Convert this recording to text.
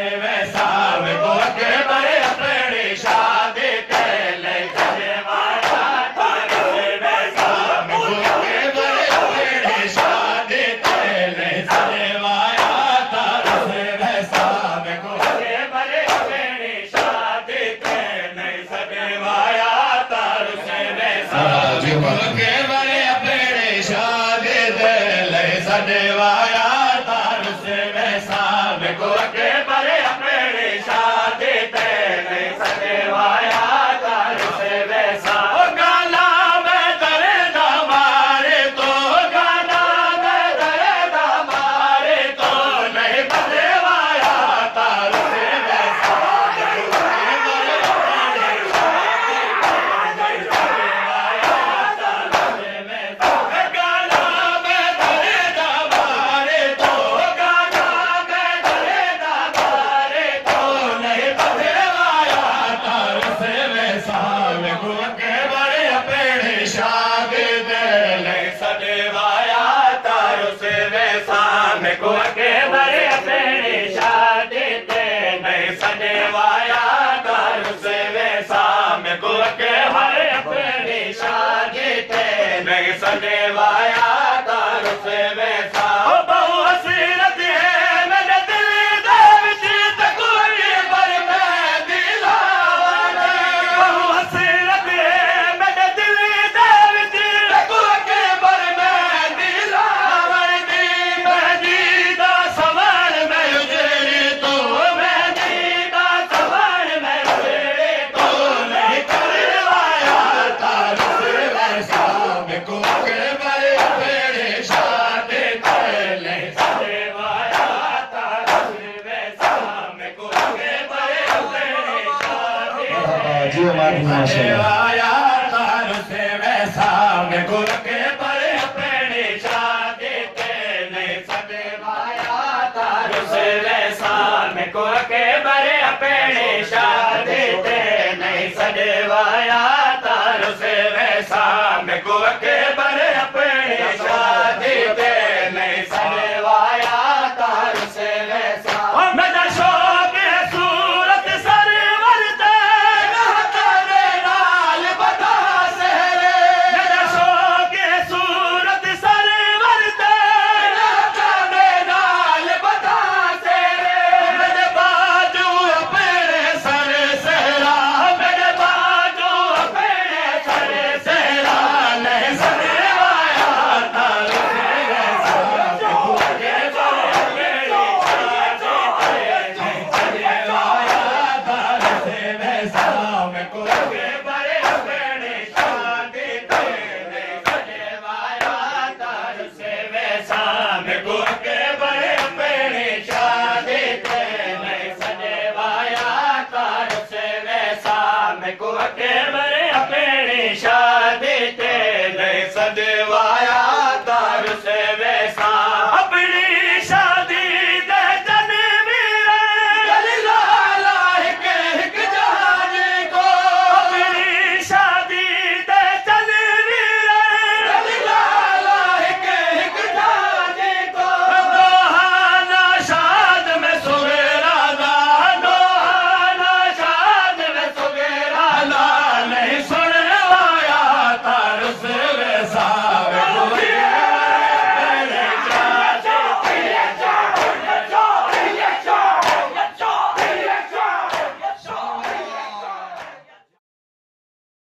वैसा में को के बरे अपनी शादी ते ले सजवाया तार से वैसा में को के बरे अपनी शादी ते ले सजवाया तार से वैसा में को के बरे अपनी शादी ते नहीं सजवाया तार से वैसा में को के बरे अपनी शादी ते ले सजवाया तार से वैसा में को के बरे अपनी शादी ते नहीं सजवाया तार से वैसा गाना में दरे मारे तो गाना में दरे मारे तो नहीं बजवाया तार से वैसा गाना में दरे मारे तो गाना में दरे मारे तो नहीं बजवाया तार से वैसा में को के बड़े अपने शादी दे ले सजवाया तार से वैसा में को के बड़े अपने शादी दे नहीं सजवाया तार से वैसा में को के बड़े अपने शादी दे नहीं सजवाया तार से वैसा बहु हसीरत है मेरे दिल दे विच तकोई पर मैं दिलावा बहु हसीरत है मेरे दिल दे विच तकोई पर मैं दिलावा दी मैं जीदा सवाल मैं उजड़े तो मैं जीदा सवाल मैं उजड़े तो नहीं करवाया तार से वैसा में को के बड़े अपने शादी ते ले सजवाया तार से वैसा में को के बड़े अपने शादी जी हमारी सजवाया तार से वैसा में को के बड़े अपने शादी ते नहीं सजवाया तार से वैसा में को के बड़े अपने शादी ते नहीं सजवाया तार से वैसा में को के बड़े अपने शादी ते नहीं सजवाया तार से वैसा मेरा शौक है सूरत सरवर ते तेरे नाल बता सहरे मेरा शौक है सूरत सरवर ते तेरे नाल बता सहरे मेरे बाजू अपने सर सहरा मेरे बाजू अपने सर सहरा नहीं सजवाया तार से वैसा के बड़े सजवाया तार से वैसा में को के बड़े अपने शादी ते नहीं सजवाया तार से वैसा में को के बड़े अपने शादी ते नहीं सजवाया तार से वैसा में को के बड़े अपने शादी ते